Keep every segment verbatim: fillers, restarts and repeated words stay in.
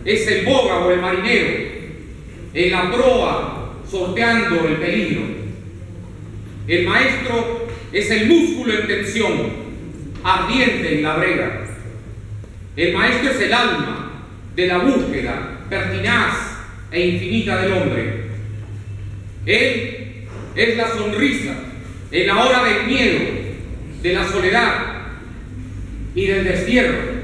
es el boga o el marinero, en la proa sorteando el peligro. El maestro es el músculo en tensión, ardiente en la brega. El maestro es el alma de la búsqueda pertinaz e infinita del hombre. Él es la sonrisa en la hora del miedo, de la soledad y del destierro.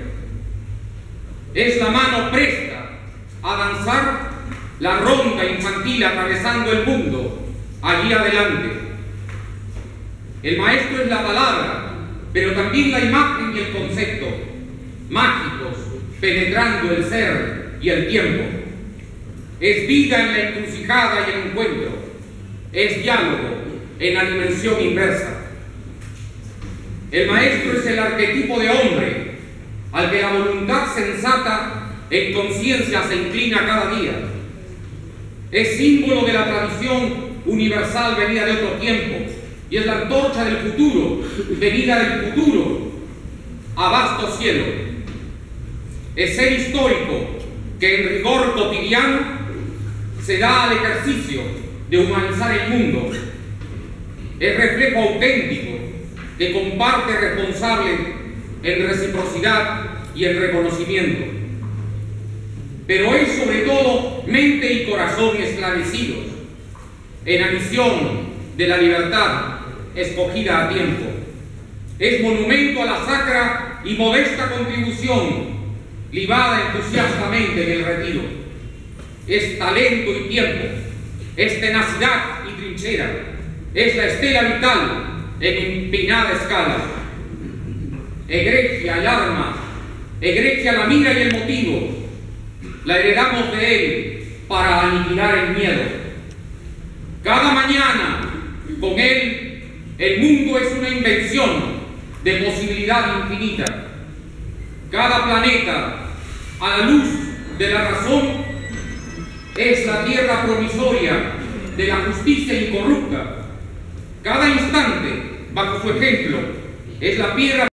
Es la mano presta a danzar la ronda infantil atravesando el mundo allí adelante. El maestro es la palabra, pero también la imagen y el concepto, mágicos, penetrando el ser y el tiempo. Es vida en la encrucijada y el encuentro. Es diálogo en la dimensión inversa. El maestro es el arquetipo de hombre al que la voluntad sensata en conciencia se inclina cada día. Es símbolo de la tradición universal venida de otro tiempo y es la antorcha del futuro, venida del futuro a vasto cielo. Es ser histórico que en rigor cotidiano se da al ejercicio de humanizar el mundo. Es reflejo auténtico que comparte responsable en reciprocidad y en reconocimiento. Pero es sobre todo mente y corazón esclarecidos en la misión de la libertad escogida a tiempo. Es monumento a la sacra y modesta contribución libada entusiastamente en el retiro. Es talento y tiempo, es tenacidad y trinchera, es la estela vital en empinada escala. Egregia y arma, egregia la mira y el motivo, la heredamos de él para aniquilar el miedo. Cada mañana, con él, el mundo es una invención de posibilidad infinita. Cada planeta, a la luz de la razón, es la tierra provisoria de la justicia incorrupta. Cada instante, bajo su ejemplo, es la piedra